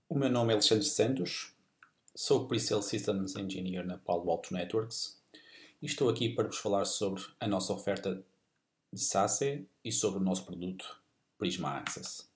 O meu nome é Alexandre Santos, sou Pre-Sale Systems Engineer na Palo Alto Networks e estou aqui para vos falar sobre a nossa oferta de SASE e sobre o nosso produto Prisma Access.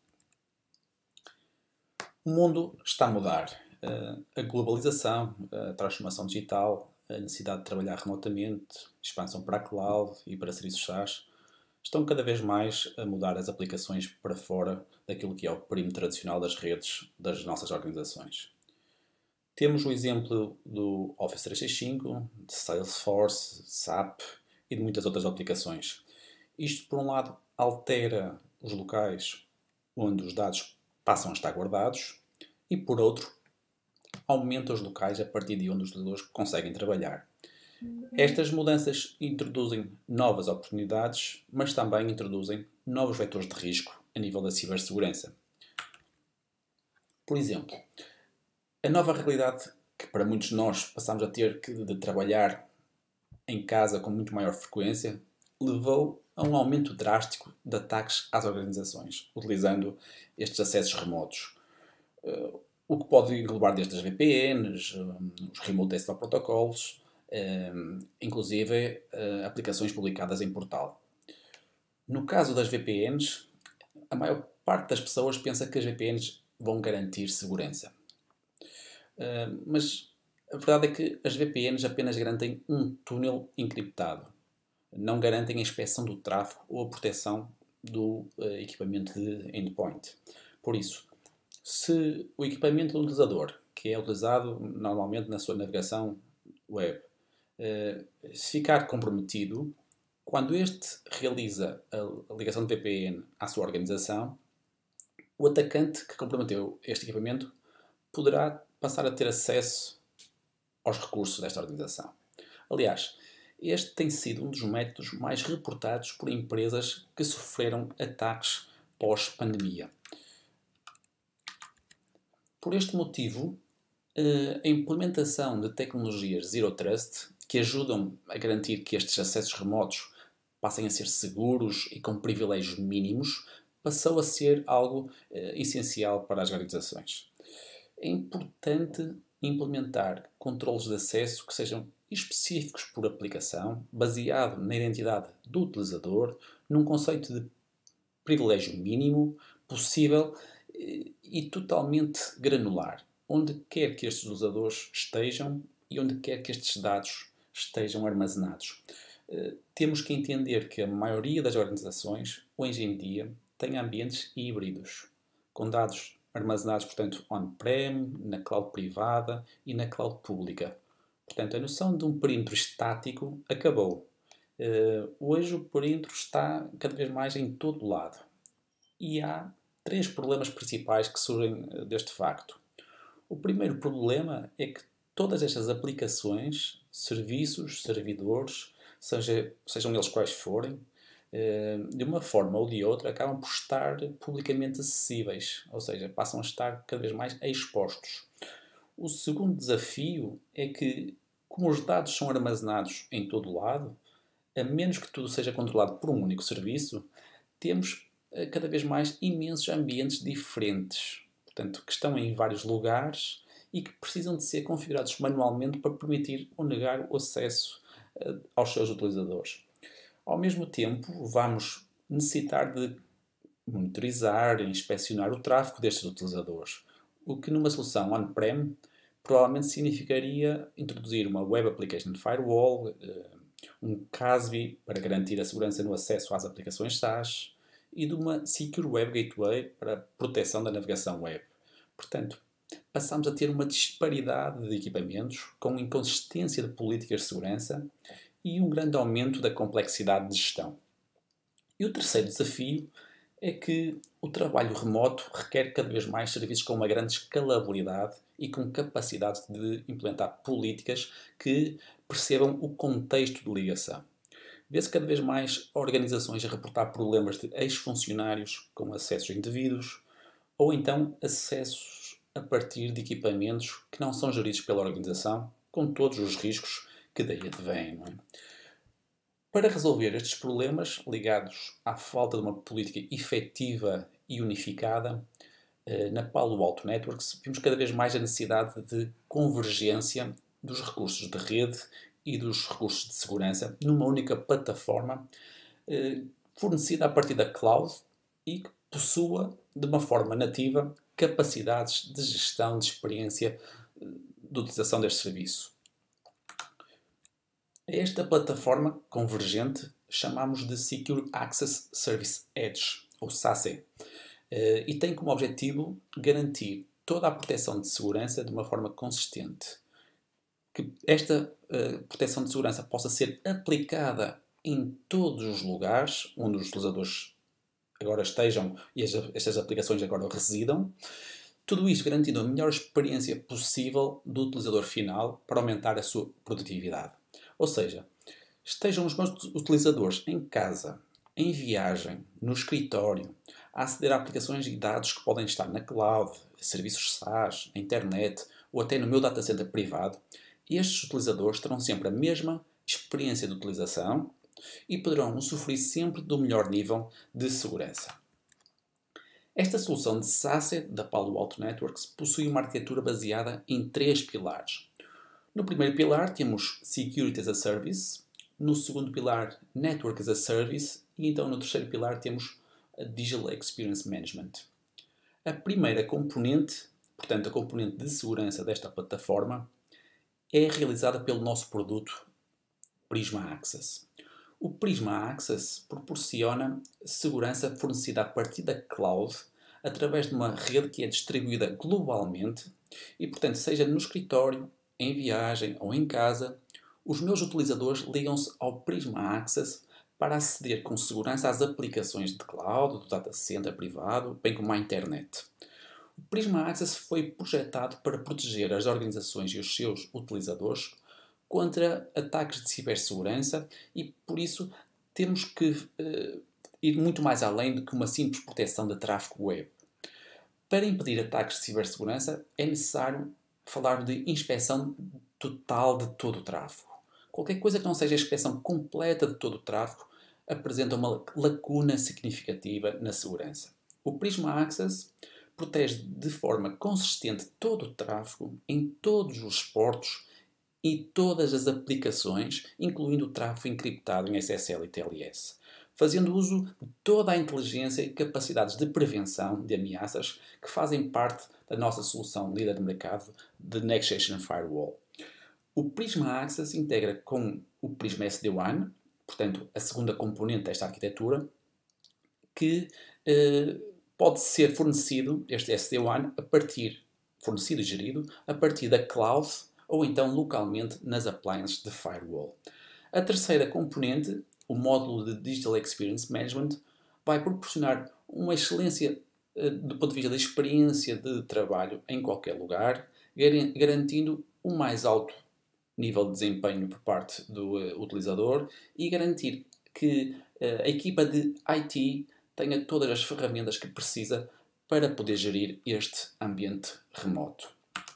O mundo está a mudar. A globalização, a transformação digital, a necessidade de trabalhar remotamente, expansão para a cloud e para serviços SaaS estão cada vez mais a mudar as aplicações para fora daquilo que é o perímetro tradicional das redes das nossas organizações. Temos o exemplo do Office 365, de Salesforce, SAP e de muitas outras aplicações. Isto, por um lado, altera os locais onde os dados passam a estar guardados e, por outro, aumenta os locais a partir de onde os utilizadores conseguem trabalhar. Estas mudanças introduzem novas oportunidades, mas também introduzem novos vetores de risco a nível da cibersegurança. Por exemplo, a nova realidade que para muitos de nós passamos a ter de trabalhar em casa com muito maior frequência levou a um aumento drástico de ataques às organizações, utilizando estes acessos remotos. O que pode englobar desde as VPNs, os Remote Desktop Protocols, inclusive aplicações publicadas em portal. No caso das VPNs, a maior parte das pessoas pensa que as VPNs vão garantir segurança. Mas a verdade é que as VPNs apenas garantem um túnel encriptado. Não garantem a inspeção do tráfego ou a proteção do equipamento de endpoint. Por isso, se o equipamento do utilizador, que é utilizado normalmente na sua navegação web, se ficar comprometido, quando este realiza a ligação de VPN à sua organização, o atacante que comprometeu este equipamento poderá passar a ter acesso aos recursos desta organização. Aliás, este tem sido um dos métodos mais reportados por empresas que sofreram ataques pós-pandemia. Por este motivo, a implementação de tecnologias Zero Trust, que ajudam a garantir que estes acessos remotos passem a ser seguros e com privilégios mínimos, passou a ser algo essencial para as organizações. É importante implementar controles de acesso que sejam específicos por aplicação, baseado na identidade do utilizador, num conceito de privilégio mínimo possível e totalmente granular, onde quer que estes utilizadores estejam e onde quer que estes dados estejam armazenados. Temos que entender que a maioria das organizações, hoje em dia, tem ambientes híbridos, com dados armazenados, portanto, on-prem, na cloud privada e na cloud pública. Portanto, a noção de um perímetro estático acabou. Hoje o perímetro está cada vez mais em todo lado. E há três problemas principais que surgem deste facto. O primeiro problema é que todas estas aplicações, serviços, servidores, sejam eles quais forem, de uma forma ou de outra, acabam por estar publicamente acessíveis, ou seja, passam a estar cada vez mais expostos. O segundo desafio é que, como os dados são armazenados em todo o lado, a menos que tudo seja controlado por um único serviço, temos cada vez mais imensos ambientes diferentes, portanto, que estão em vários lugares e que precisam de ser configurados manualmente para permitir ou negar o acesso aos seus utilizadores. Ao mesmo tempo, vamos necessitar de monitorizar e inspecionar o tráfego destes utilizadores, o que numa solução on-prem provavelmente significaria introduzir uma Web Application Firewall, um CASB para garantir a segurança no acesso às aplicações SaaS e de uma Secure Web Gateway para a proteção da navegação web. Portanto, passamos a ter uma disparidade de equipamentos com inconsistência de políticas de segurança e um grande aumento da complexidade de gestão. E o terceiro desafio é que o trabalho remoto requer cada vez mais serviços com uma grande escalabilidade e com capacidade de implementar políticas que percebam o contexto de ligação. Vê-se cada vez mais organizações a reportar problemas de ex-funcionários com acessos indevidos ou então acessos a partir de equipamentos que não são geridos pela organização, com todos os riscos que daí advêm. Não é? Para resolver estes problemas ligados à falta de uma política efetiva e unificada, Na Palo Alto Networks, vimos cada vez mais a necessidade de convergência dos recursos de rede e dos recursos de segurança numa única plataforma fornecida a partir da cloud e que possua, de uma forma nativa, capacidades de gestão, de experiência de utilização deste serviço. Esta plataforma convergente chamamos de Secure Access Service Edge, ou SASE, e tem como objetivo garantir toda a proteção de segurança de uma forma consistente. Que esta proteção de segurança possa ser aplicada em todos os lugares onde os utilizadores agora estejam e estas aplicações agora residam. Tudo isso garantindo a melhor experiência possível do utilizador final para aumentar a sua produtividade. Ou seja, estejam os meus utilizadores em casa, em viagem, no escritório, a aceder a aplicações e dados que podem estar na cloud, serviços SaaS, na internet ou até no meu data center privado, estes utilizadores terão sempre a mesma experiência de utilização e poderão usufruir sempre do melhor nível de segurança. Esta solução de SASE da Palo Alto Networks possui uma arquitetura baseada em 3 pilares. No primeiro pilar temos Security as a Service, no segundo pilar Network as a Service e então no terceiro pilar temos a Digital Experience Management. A primeira componente, portanto a componente de segurança desta plataforma, é realizada pelo nosso produto Prisma Access. O Prisma Access proporciona segurança fornecida a partir da cloud através de uma rede que é distribuída globalmente e, portanto, seja no escritório, em viagem ou em casa, os meus utilizadores ligam-se ao Prisma Access para aceder com segurança às aplicações de cloud, do data center privado, bem como à internet. O Prisma Access foi projetado para proteger as organizações e os seus utilizadores contra ataques de cibersegurança e, por isso, temos que ir muito mais além do que uma simples proteção de tráfego web. Para impedir ataques de cibersegurança, é necessário falar de inspeção total de todo o tráfego. Qualquer coisa que não seja a inspeção completa de todo o tráfego apresenta uma lacuna significativa na segurança. O Prisma Access protege de forma consistente todo o tráfego em todos os portos e todas as aplicações, incluindo o tráfego encriptado em SSL e TLS, fazendo uso de toda a inteligência e capacidades de prevenção de ameaças que fazem parte da nossa solução líder de mercado de Next Generation Firewall. O Prisma Access integra com o Prisma SD-WAN, portanto, a segunda componente desta arquitetura, que pode ser fornecido, este SD-WAN, fornecido e gerido a partir da cloud ou então localmente nas appliances de firewall. A terceira componente, o módulo de Digital Experience Management, vai proporcionar uma excelência do ponto de vista da experiência de trabalho em qualquer lugar, garantindo um mais alto nível de desempenho por parte do utilizador e garantir que a equipa de IT tenha todas as ferramentas que precisa para poder gerir este ambiente remoto.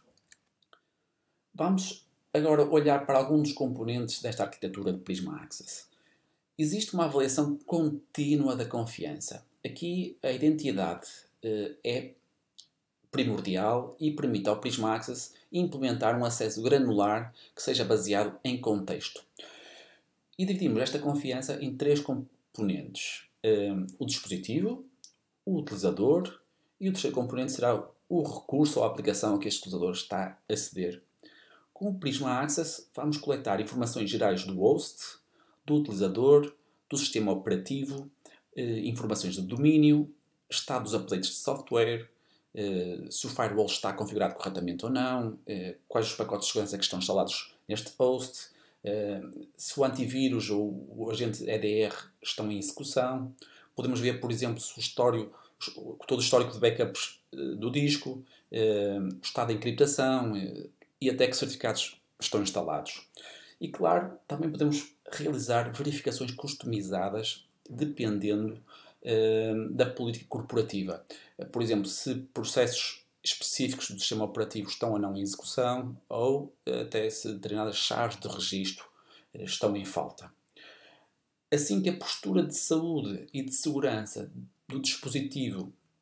Vamos agora olhar para alguns dos componentes desta arquitetura de Prisma Access. Existe uma avaliação contínua da confiança. Aqui a identidade é primordial e permite ao Prisma Access implementar um acesso granular que seja baseado em contexto. E dividimos esta confiança em 3 componentes. O dispositivo, o utilizador e o terceiro componente será o recurso ou a aplicação a que este utilizador está a aceder. Com o Prisma Access vamos coletar informações gerais do host, do utilizador, do sistema operativo, informações do domínio, estado dos updates de software, se o firewall está configurado corretamente ou não, quais os pacotes de segurança que estão instalados neste host, se o antivírus ou o agente EDR estão em execução. Podemos ver, por exemplo, se todo o histórico de backups do disco, o estado de encriptação e até que certificados estão instalados. E claro, também podemos realizar verificações customizadas dependendo da política corporativa. Por exemplo, se processos específicos do sistema operativo estão ou não em execução ou até se determinadas chaves de registro estão em falta. Assim que a postura de saúde e de segurança do dispositivo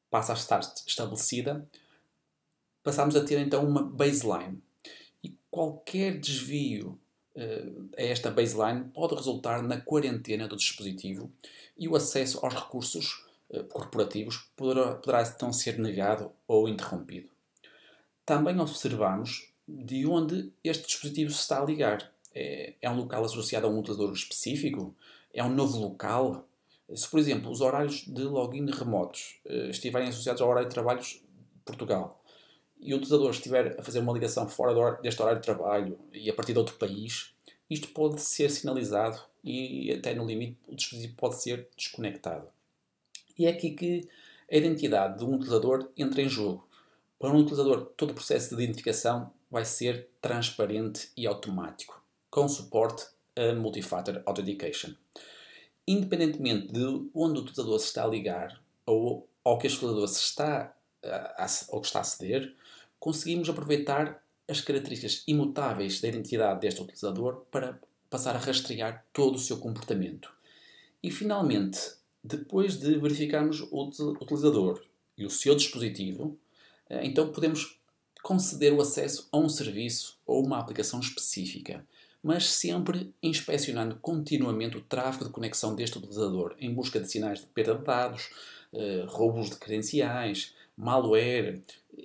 passa a estar estabelecida, passamos a ter então uma baseline. E qualquer desvio a esta baseline pode resultar na quarentena do dispositivo e o acesso aos recursos corporativos poderá então ser negado ou interrompido. Também observamos de onde este dispositivo se está a ligar. É um local associado a um utilizador específico? É um novo local? Se, por exemplo, os horários de login remotos estiverem associados ao horário de trabalhos de Portugal e o utilizador estiver a fazer uma ligação fora deste horário de trabalho e a partir de outro país, isto pode ser sinalizado e até no limite o dispositivo pode ser desconectado. E é aqui que a identidade de um utilizador entra em jogo. Para um utilizador, todo o processo de identificação vai ser transparente e automático, com suporte a Multi-Factor Authentication. Independentemente de onde o utilizador se está a ligar ou ao que este utilizador se está ou que está a aceder, conseguimos aproveitar as características imutáveis da identidade deste utilizador para passar a rastrear todo o seu comportamento. E finalmente, depois de verificarmos o utilizador e o seu dispositivo, então podemos conceder o acesso a um serviço ou uma aplicação específica, mas sempre inspecionando continuamente o tráfego de conexão deste utilizador em busca de sinais de perda de dados, roubos de credenciais, malware.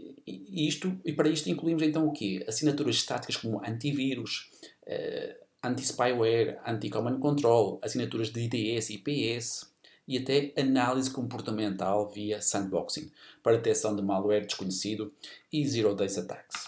E para isto incluímos então o quê? Assinaturas estáticas como antivírus, anti-spyware, anti-command control, assinaturas de IDS e IPS e até análise comportamental via sandboxing para detecção de malware desconhecido e zero days attacks.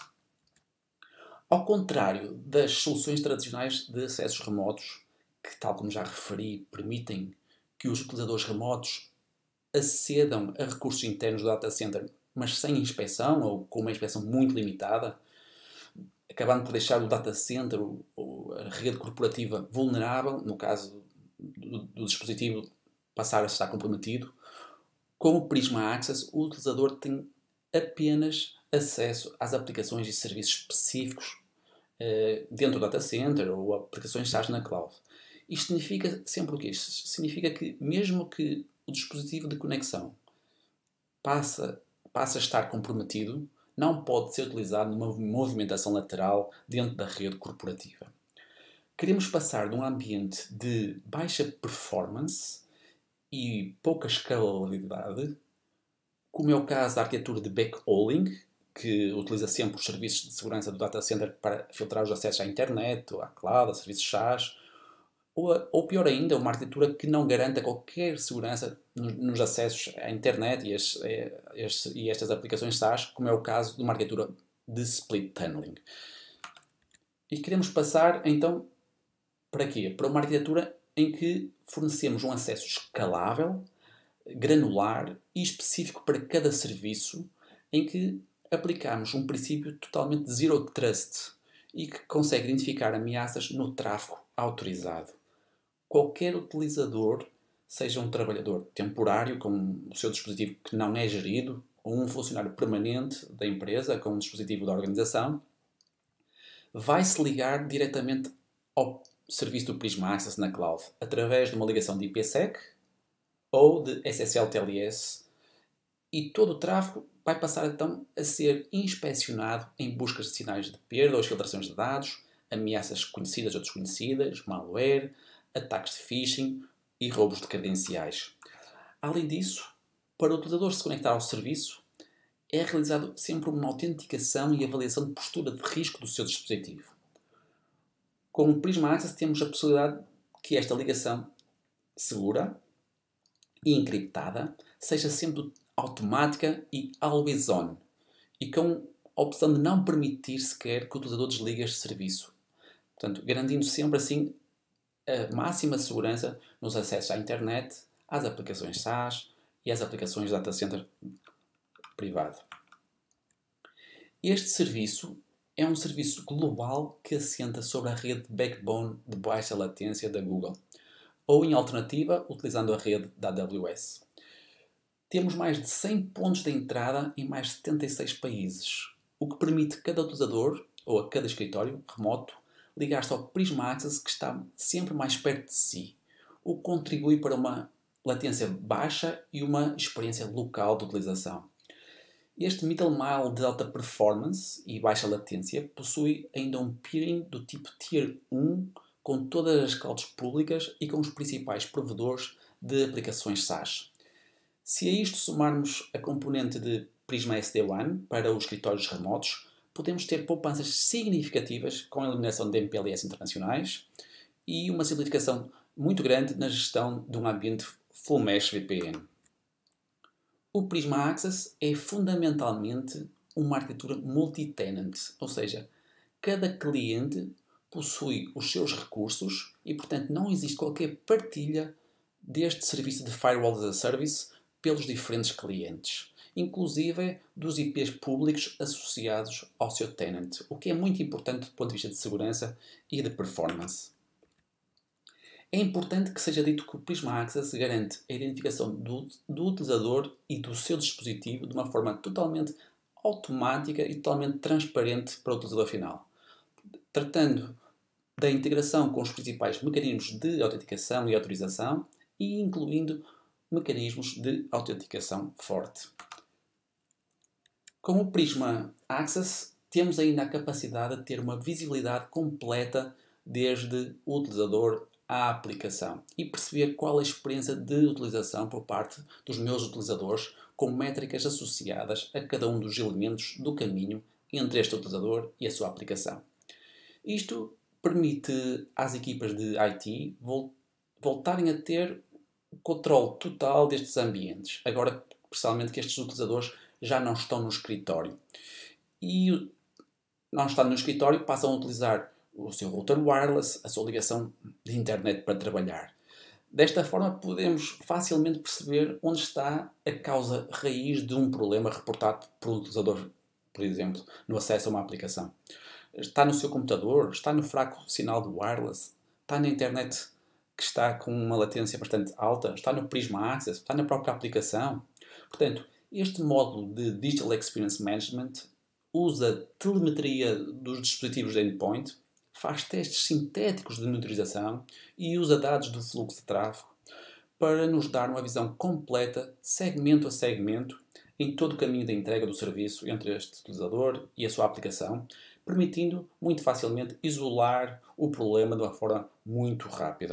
Ao contrário das soluções tradicionais de acessos remotos, que, tal como já referi, permitem que os utilizadores remotos acedam a recursos internos do data center, mas sem inspeção ou com uma inspeção muito limitada, acabando por deixar o data center ou a rede corporativa vulnerável, no caso do dispositivo passar a estar comprometido. Com o Prisma Access, o utilizador tem apenas acesso às aplicações e serviços específicos dentro do data center ou aplicações SaaS na cloud. Isto significa sempre o quê? Isto significa que mesmo que o dispositivo de conexão passe a estar comprometido, não pode ser utilizado numa movimentação lateral dentro da rede corporativa. Queremos passar de um ambiente de baixa performance e pouca escalabilidade, como é o caso da arquitetura de backhauling, que utiliza sempre os serviços de segurança do data center para filtrar os acessos à internet, à cloud, a serviços SaaS, ou pior ainda, uma arquitetura que não garanta qualquer segurança nos acessos à internet e estas aplicações SaaS, como é o caso de uma arquitetura de split tunneling. E queremos passar, então, para quê? Para uma arquitetura em que fornecemos um acesso escalável, granular e específico para cada serviço, em que aplicamos um princípio totalmente de Zero Trust e que consegue identificar ameaças no tráfego autorizado. Qualquer utilizador, seja um trabalhador temporário com o seu dispositivo que não é gerido, ou um funcionário permanente da empresa com um dispositivo da organização, vai se ligar diretamente ao serviço do Prisma Access na cloud, através de uma ligação de IPsec ou de SSL-TLS, e todo o tráfego vai passar então a ser inspecionado em buscas de sinais de perda ou filtrações de dados, ameaças conhecidas ou desconhecidas, malware, ataques de phishing e roubos de credenciais. Além disso, para o utilizador se conectar ao serviço, é realizado sempre uma autenticação e avaliação de postura de risco do seu dispositivo. Com o Prisma Access temos a possibilidade que esta ligação segura e encriptada seja sempre automática e always on, e com a opção de não permitir sequer que o utilizador desligue este serviço. Portanto, garantindo sempre assim a máxima segurança nos acessos à internet, às aplicações SaaS e às aplicações de data center privado. Este serviço é um serviço global que assenta sobre a rede backbone de baixa latência da Google, ou em alternativa, utilizando a rede da AWS. Temos mais de 100 pontos de entrada em mais de 76 países, o que permite cada utilizador, ou a cada escritório remoto, ligar-se ao Prisma Access que está sempre mais perto de si, o que contribui para uma latência baixa e uma experiência local de utilização. Este middle mile de alta performance e baixa latência possui ainda um peering do tipo Tier 1 com todas as clouds públicas e com os principais provedores de aplicações SaaS. Se a isto somarmos a componente de Prisma SD-WAN para os escritórios remotos, podemos ter poupanças significativas com a eliminação de MPLS internacionais e uma simplificação muito grande na gestão de um ambiente full mesh VPN. O Prisma Access é fundamentalmente uma arquitetura multi-tenant, ou seja, cada cliente possui os seus recursos e, portanto, não existe qualquer partilha deste serviço de Firewall as a Service pelos diferentes clientes, inclusive dos IPs públicos associados ao seu tenant, o que é muito importante do ponto de vista de segurança e de performance. É importante que seja dito que o Prisma Access garante a identificação do utilizador e do seu dispositivo de uma forma totalmente automática e totalmente transparente para o utilizador final, tratando da integração com os principais mecanismos de autenticação e autorização e incluindo mecanismos de autenticação forte. Com o Prisma Access, temos ainda a capacidade de ter uma visibilidade completa desde o utilizador à aplicação e perceber qual é a experiência de utilização por parte dos meus utilizadores com métricas associadas a cada um dos elementos do caminho entre este utilizador e a sua aplicação. Isto permite às equipas de IT voltarem a ter o controle total destes ambientes, agora principalmente que estes utilizadores já não estão no escritório. E não estando no escritório passam a utilizar o seu router wireless, a sua ligação de internet para trabalhar. Desta forma podemos facilmente perceber onde está a causa raiz de um problema reportado por um utilizador, por exemplo, no acesso a uma aplicação. Está no seu computador, está no fraco sinal de wireless, está na internet que está com uma latência bastante alta, está no Prisma Access, está na própria aplicação. Portanto, este módulo de Digital Experience Management usa telemetria dos dispositivos de endpoint, faz testes sintéticos de monitorização e usa dados do fluxo de tráfego para nos dar uma visão completa, segmento a segmento, em todo o caminho da entrega do serviço entre este utilizador e a sua aplicação, permitindo muito facilmente isolar o problema de uma forma muito rápida.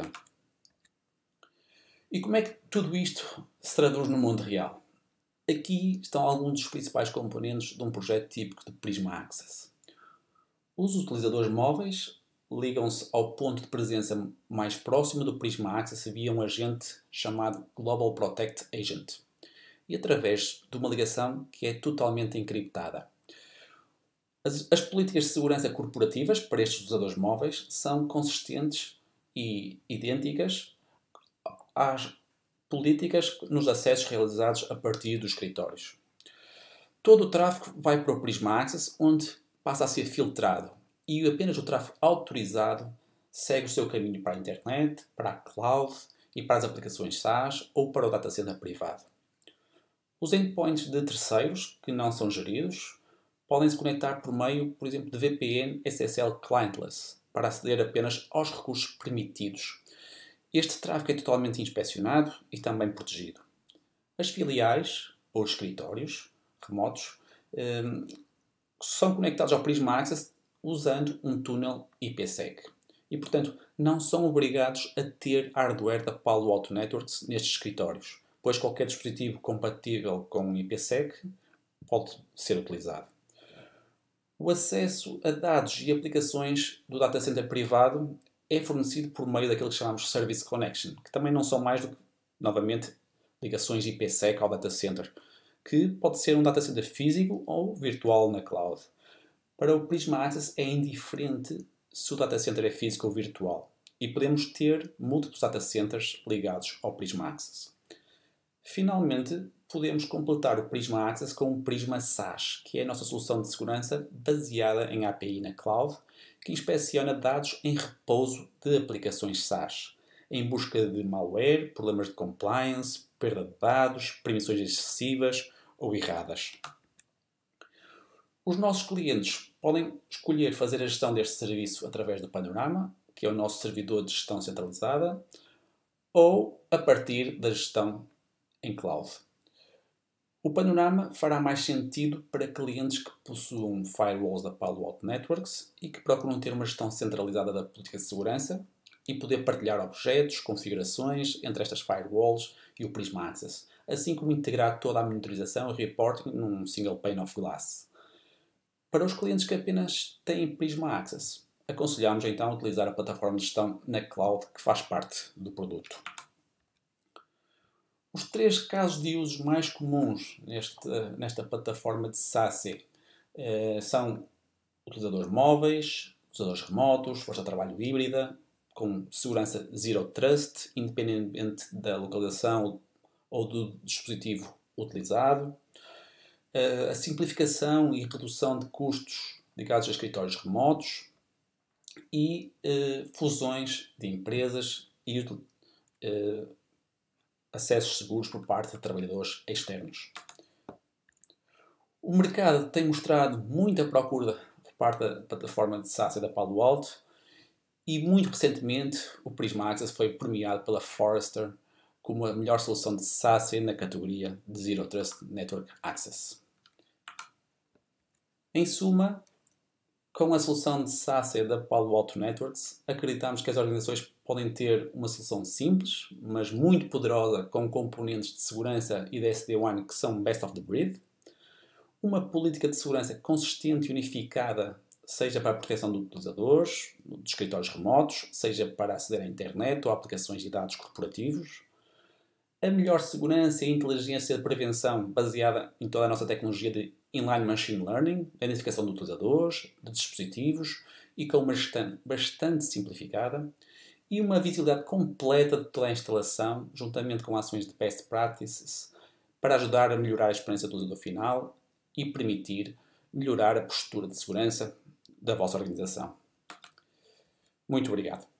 E como é que tudo isto se traduz no mundo real? Aqui estão alguns dos principais componentes de um projeto típico de Prisma Access. Os utilizadores móveis ligam-se ao ponto de presença mais próximo do Prisma Access via um agente chamado Global Protect Agent e através de uma ligação que é totalmente encriptada. As políticas de segurança corporativas para estes utilizadores móveis são consistentes e idênticas às políticas nos acessos realizados a partir dos escritórios. Todo o tráfego vai para o Prisma Access, onde passa a ser filtrado e apenas o tráfego autorizado segue o seu caminho para a internet, para a cloud e para as aplicações SaaS ou para o data center privado. Os endpoints de terceiros, que não são geridos, podem se conectar por meio, por exemplo, de VPN SSL clientless, para aceder apenas aos recursos permitidos. Este tráfego é totalmente inspecionado e também protegido. As filiais, ou escritórios remotos, são conectados ao Prisma Access usando um túnel IPsec. E, portanto, não são obrigados a ter hardware da Palo Alto Networks nestes escritórios, pois qualquer dispositivo compatível com o IPsec pode ser utilizado. O acesso a dados e aplicações do data center privado é fornecido por meio daquilo que chamamos Service Connection, que também não são mais do que, novamente, ligações IPsec ao data center, que pode ser um data center físico ou virtual na cloud. Para o Prisma Access é indiferente se o data center é físico ou virtual e podemos ter múltiplos data centers ligados ao Prisma Access. Finalmente, podemos completar o Prisma Access com o Prisma SaaS, que é a nossa solução de segurança baseada em API na cloud, que inspeciona dados em repouso de aplicações SaaS, em busca de malware, problemas de compliance, perda de dados, permissões excessivas ou erradas. Os nossos clientes podem escolher fazer a gestão deste serviço através do Panorama, que é o nosso servidor de gestão centralizada, ou a partir da gestão em cloud. O panorama fará mais sentido para clientes que possuam firewalls da Palo Alto Networks e que procuram ter uma gestão centralizada da política de segurança e poder partilhar objetos, configurações entre estas firewalls e o Prisma Access, assim como integrar toda a monitorização e reporting num single pane of glass. Para os clientes que apenas têm Prisma Access, aconselhamos então a utilizar a plataforma de gestão na cloud que faz parte do produto. Os 3 casos de uso mais comuns nesta plataforma de SASE são utilizadores móveis, utilizadores remotos, força de trabalho híbrida, com segurança Zero Trust, independentemente da localização ou do dispositivo utilizado, a simplificação e redução de custos ligados a escritórios remotos e fusões de empresas e acessos seguros por parte de trabalhadores externos. O mercado tem mostrado muita procura por parte da plataforma de SASE da Palo Alto e muito recentemente o Prisma Access foi premiado pela Forrester como a melhor solução de SASE na categoria de Zero Trust Network Access. Em suma, com a solução de SASE da Palo Alto Networks, acreditamos que as organizações podem ter uma solução simples, mas muito poderosa, com componentes de segurança e de SD-WAN que são best of the breed, uma política de segurança consistente e unificada, seja para a proteção dos utilizadores, dos escritórios remotos, seja para aceder à internet ou a aplicações de dados corporativos, a melhor segurança e inteligência de prevenção baseada em toda a nossa tecnologia de inline machine learning, a identificação de utilizadores, de dispositivos e com uma gestão bastante simplificada e uma visibilidade completa de toda a instalação, juntamente com ações de best practices, para ajudar a melhorar a experiência do utilizador final e permitir melhorar a postura de segurança da vossa organização. Muito obrigado.